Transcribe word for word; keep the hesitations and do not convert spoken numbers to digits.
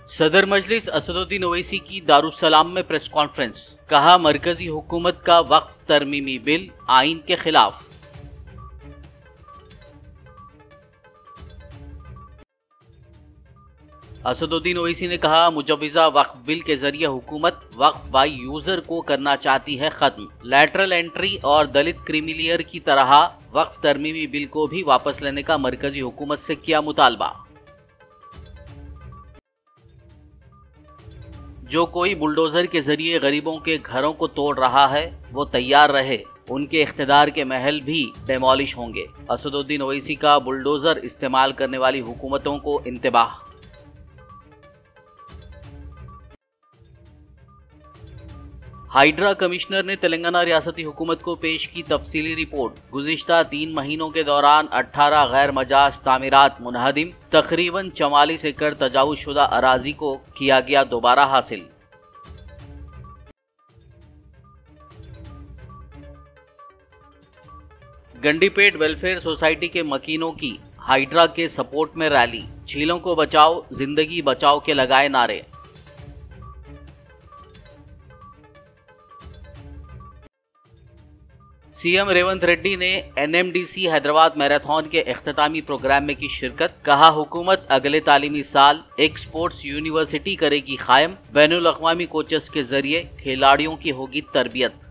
सदर मजलिस असदुद्दीन ओवैसी की दारुस्सलाम में प्रेस कॉन्फ्रेंस। कहा, मरकजी हुकूमत का वक्फ तरमीमी बिल आइन के खिलाफ। असदुद्दीन ओवैसी ने कहा, मुजव्विज़ा वक्फ बिल के जरिए हुकूमत वक्फ बाई यूजर को करना चाहती है खत्म। लैटरल एंट्री और दलित क्रीमिलियर की तरह वक्फ तरमीमी बिल को भी वापस लेने का मरकजी हुकूमत से किया मुतालबा। जो कोई बुलडोजर के जरिए गरीबों के घरों को तोड़ रहा है वो तैयार रहे, उनके इख्तिदार के महल भी डेमोलिश होंगे। असदुद्दीन ओवैसी का बुलडोजर इस्तेमाल करने वाली हुकूमतों को इंतबाह। हाइड्रा कमिश्नर ने तेलंगाना रियासती हुकूमत को पेश की तफसीली रिपोर्ट। गुज़िश्ता तीन महीनों के दौरान अठारह गैर मजाज तामीरात मुनहदिम, तकरीबन चवालीस एकड़ तजावुज़ शुदा अराजी को किया गया दोबारा हासिल। गंडीपेट वेलफेयर सोसाइटी के मकीनों की हाइड्रा के सपोर्ट में रैली। झीलों को बचाओ, जिंदगी बचाओ के लगाए नारे। सीएम रेवंत रेड्डी ने एनएमडीसी हैदराबाद मैराथन के इख्तितामी प्रोग्राम में की शिरकत। कहा, हुकूमत अगले तालीमी साल एक स्पोर्ट्स यूनिवर्सिटी करेगी कायम। बैनुल अक़वामी कोचेस के जरिए खिलाड़ियों की होगी तरबियत।